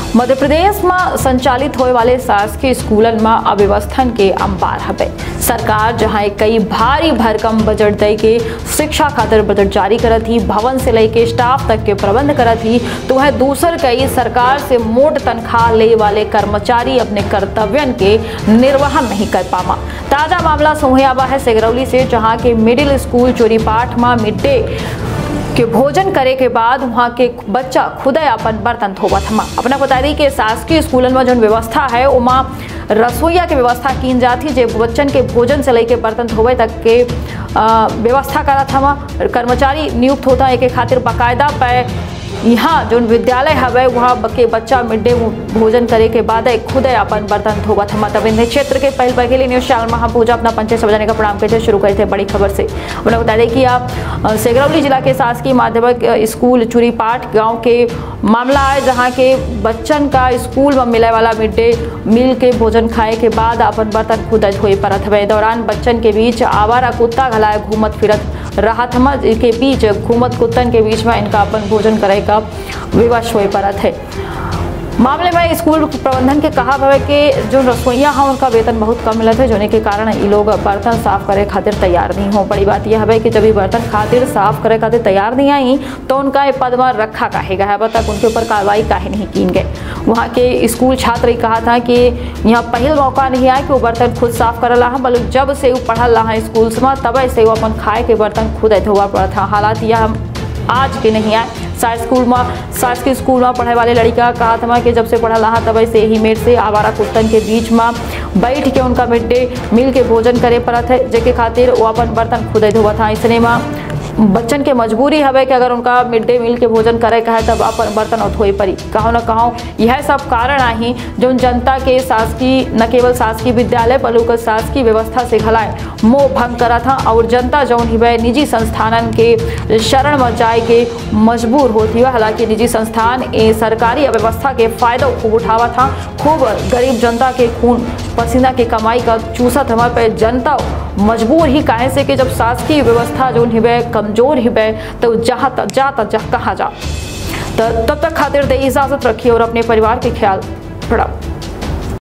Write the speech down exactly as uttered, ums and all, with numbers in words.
मध्य प्रदेश में संचालित होने वाले शासकीय स्कूलन में अव्यवस्थान के अंबार हवे। सरकार जहां कई भारी भरकम बजट दे के शिक्षा खातिर बजट जारी करत ही, भवन से लेके स्टाफ तक के प्रबंध करत ही, तो वह दूसर कई सरकार से मोट तनख्वाह ले वाले कर्मचारी अपने कर्तव्यन के निर्वहन नहीं कर पावा। ताजा मामला सोहियाबा है सिगरौली से, जहां के मिडिल स्कूल चोरीपाठ में मिड डे के भोजन करे के बाद वहाँ के बच्चा खुद अपन बर्तन धोवत हमा। अपना बता दी कि शासकीय स्कूलन में जो व्यवस्था है उमा रसोईया के व्यवस्था की जाती, जो बच्चन के भोजन से लेके बर्तन धोवे तक के व्यवस्था करत हमा। कर्मचारी नियुक्त होता है के खातिर बाकायदा पे यहाँ जो विद्यालय हवे वहाँ के बच्चा मिड डे भोजन करे के बाद खुद अपन बर्तन धोवत हमा। तब इन क्षेत्र के पहल पहले न्यूज चैनल महापूजा अपना पंचायत बजाने का प्रणाम करते शुरू करे थे बड़ी खबर से। उन्होंने बता दें कि आप सिगरौली जिला के शासकीय माध्यमिक स्कूल चूरीपाठ गांव के मामला है, जहां के बच्चन का स्कूल में मिले वाला मिड डे मील के भोजन खाए के बाद अपन बर्तन खुद धोए परत हवे। दौरान बच्चन के बीच आवारा कुत्ता घलाए घूमत फिरत राहत हमा के बीच घूमत कुत्तन के बीच में इनका अपन भोजन करे का विवश हुए परत है। मामले में स्कूल प्रबंधन के कहा है कि जो रसोईया हैं उनका वेतन बहुत कम मिलता है, जोने के कारण ये लोग बर्तन साफ करे खातिर तैयार नहीं हो। बड़ी बात यह है कि जब ये बर्तन खातिर साफ करे खातिर तैयार नहीं आई तो उनका ये पद में रखा काहे गया है, अब तक उनके ऊपर कार्रवाई काहे नहीं की गए। वहाँ के स्कूल छात्र कहा था कि यहाँ पहल मौका नहीं आया कि वो बर्तन खुद साफ कर रहा, बल्कि जब से वो पढ़ल रहा स्कूल में तब से वो अपन खाए के बर्तन खुद धोवा पड़ा था। हालात यह आज के नहीं आए। शायद स्कूल में शासकीय स्कूल में पढ़े वाले लड़का कहा था कि जब से पढ़ा रहा तब से ही मेर से आवारा कुत्तन के बीच में बैठ के उनका मिड डे मील के भोजन करे पड़त है, जेके खातिर वो अपन बर्तन खुद धोवा था। इसने में बच्चन के मजबूरी हवे कि अगर उनका मिड डे मील के भोजन करे का है तब अपन बर्तन धोए पड़ी। कहो न कहो यह सब कारण आई जो जनता के शासकीय न केवल शासकीय विद्यालय बल्कि शासकीय व्यवस्था से घलाए मोह भंग करा था और जनता जौन ही निजी संस्थानन के शरण में जाए के मजबूर होती है। हालांकि निजी संस्थान ए सरकारी व्यवस्था के फायदा खूब उठावा था, खूब गरीब जनता के खून पसीना के कमाई का चूसत हमारे पे जनता मजबूर ही काहे से कि जब शासकीय व्यवस्था जो हिबे कमजोर हिबे तो जहाँ तक जा तक जा कहाँ जा। तो तब तक खातिर दे इजाजत रखिए और अपने परिवार के ख्याल रखिए।